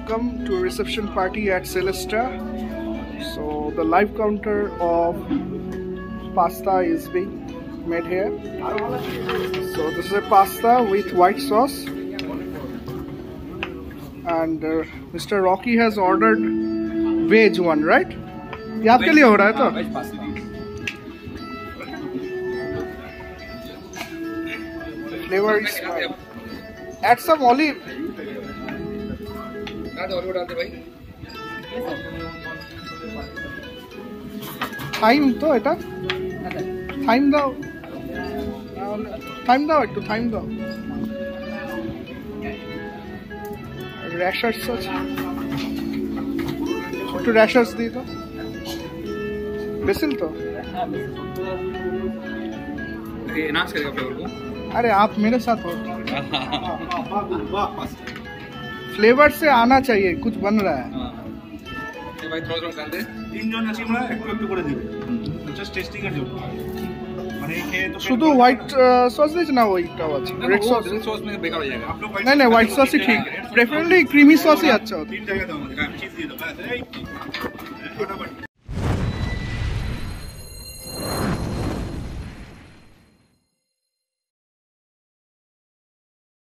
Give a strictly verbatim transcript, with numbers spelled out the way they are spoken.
welcome to a reception party at Celesta. So the live counter of pasta is being made here. So this is a pasta with white sauce, and uh, Mister Rocky has ordered veg one, right? ये आपके लिए हो रहा है तो? Veg pasta. Flavor is fine. Add some olive. olive डाल दे भाई. Thyme तो এটা? Thyme দাও. Thyme দাও একটু thyme দাও. Rashers আছে. একটু rashers দিয়ে দাও. बेसिल तो? ये एनहांस करेगा फ्लेवर को. अरे आप मेरे साथ हो. फ्लेवर से आना चाहिए, कुछ बन रहा है. ये भाई थोड़ा थोड़ा डाल दे. तीन जन আছে আমরা একটু একটু করে দিবে. জাস্ট টেস্টিং এর জন্য. মানে খেয়ে তো শুধু হোয়াইট সস দিছ না ওইটাও আছে. রেড সস सॉस में बेकार हो जाएगा. नहीं नहीं व्हाइट सॉस ही ठीक. प्रेफरेबली क्रीमी सॉस ही अच्छा होता है. तीन जगह दो मुझे चीज दे दो बस.